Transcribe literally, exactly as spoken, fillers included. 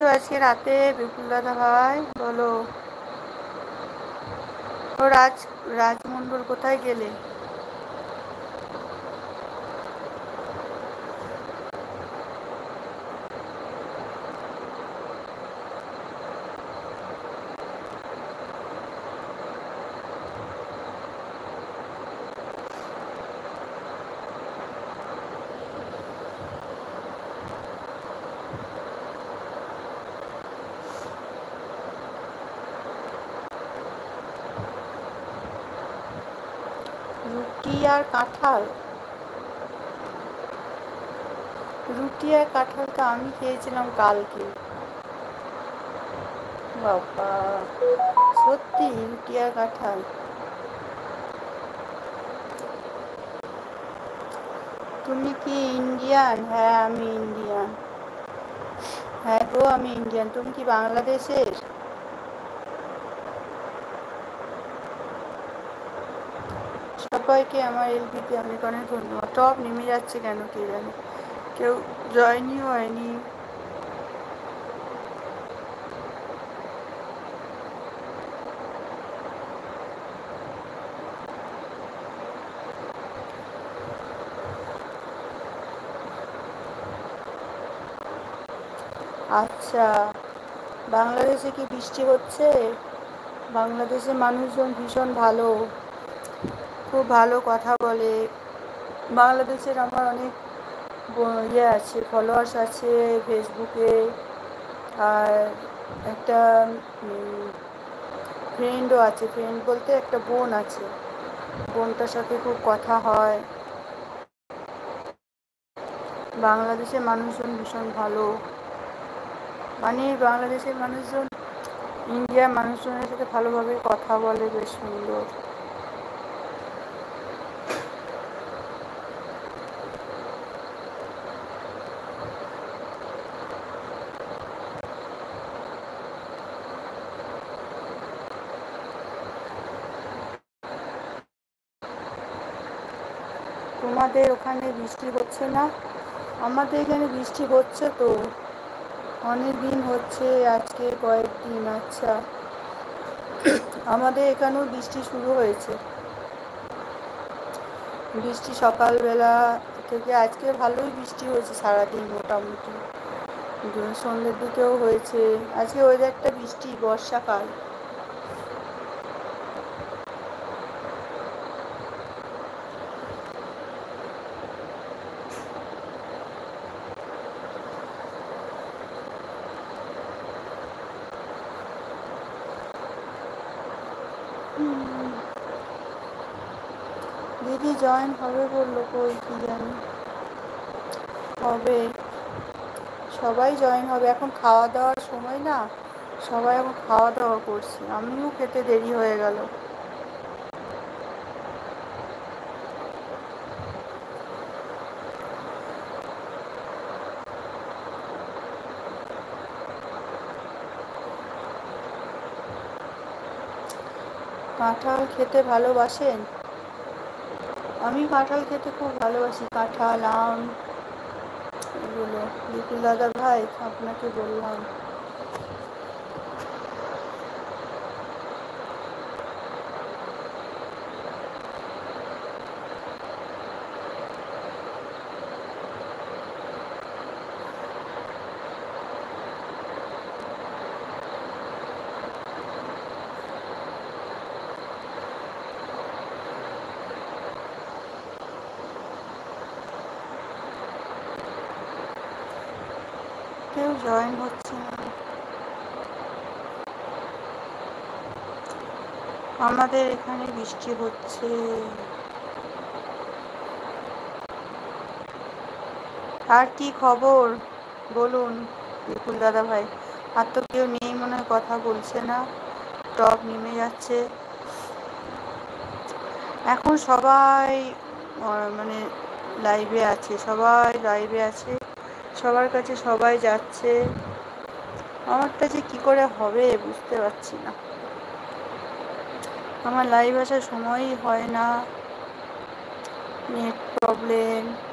আজকে রাতে বিপুল দাদা ভাই? বলো। ও রাজ রাজমন্ডল কোথায় গেলে? রুটি আর কাঁঠাল? রুটি আর কাঁঠালটা আমি খেয়েছিলাম কালকে। বাবা, সত্যি রুটি আর কাঁঠাল? তুমি কি ইন্ডিয়ান? হ্যাঁ আমি ইন্ডিয়ান। হ্যাঁ গো আমি ইন্ডিয়ান। তুমি কি বাংলাদেশের? সবাইকে আমার এলবিতে অনেক অনেক ধন্যবাদ। টপ নেমে যাচ্ছে কেন কে জানে, কেউ জয়েনই হয়নি। আচ্ছা, বাংলাদেশে কি বৃষ্টি হচ্ছে? বাংলাদেশের মানুষজন ভীষণ ভালো, খুব ভালো কথা বলে। বাংলাদেশের আমার অনেক ইয়ে আছে, ফলোয়ার্স আছে ফেসবুকে। আর একটা ফ্রেন্ডও আছে, ফ্রেন্ড বলতে একটা বোন আছে, বোনটার সাথে খুব কথা হয়। বাংলাদেশের মানুষজন ভীষণ ভালো, মানে বাংলাদেশের মানুষজন ইন্ডিয়ার মানুষজনের সাথে ভালোভাবে কথা বলে, বেশ সুন্দর। তোমাদের ওখানে বৃষ্টি হচ্ছে না? আমাদের এখানে বৃষ্টি হচ্ছে তো, অনেক দিন হচ্ছে, আজকে কয়েকদিন। আচ্ছা, আমাদের এখানেও বৃষ্টি শুরু হয়েছে। বৃষ্টি সকালবেলা থেকে আজকে ভালোই বৃষ্টি হয়েছে সারাদিন মোটামুটি, সন্ধ্যের দিকেও হয়েছে। আজকে ওয়েদারটা বৃষ্টি, বর্ষাকাল। দিদি জয়েন হবে বললো, কই কি জানি। হবে, সবাই জয়েন হবে। এখন খাওয়া দাওয়ার সময় না, সবাই এখন খাওয়া দাওয়া করছে, আমিও খেতে দেরি হয়ে গেল। কাঁঠাল খেতে ভালোবাসেন? আমি কাঁঠাল খেতে খুব ভালোবাসি, কাঁঠাল, আম, এগুলো। বিপুল দাদা ভাই আপনাকে বললাম। কেউ জয়েন হচ্ছে না। আমাদের এখানে বৃষ্টি হচ্ছে। আর কি খবর বলুন বিপুল দাদা ভাই? আর তো কেউ নেই মনে হয়, কথা বলছে না, টপ নেমে যাচ্ছে। এখন সবাই মানে লাইভে আছে, সবাই লাইভে আছে, সবার কাছে সবাই যাচ্ছে। আমারটা যে কি করে হবে বুঝতে পারছি না, আমার লাইভ আসার সময়ই হয় না, নেট প্রবলেম।